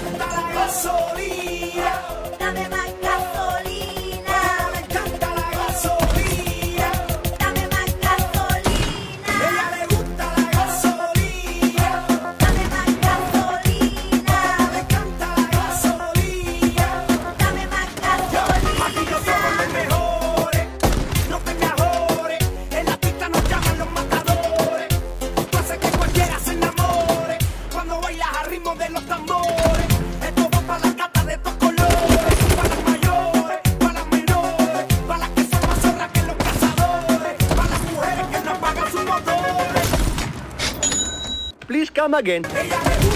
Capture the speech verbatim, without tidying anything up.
gusta la gasolina. Dame más gasolina. Le encanta la gasolina. Dame más gasolina. Ella le gusta la gasolina. Dame más gasolina. Le encanta la gasolina. Dame más gasolina. Aquí no somos los mejores, no te me ajores. En la pista nos llaman los matadores. Tú haces que cualquiera se enamore cuando bailas al ritmo de los tambores. Esto va para las gatas de estos colores, para las mayores, para las menores, para las que son más zorras que los cazadores, para las mujeres que no apagan sus motores. Please come again. Ella le gusta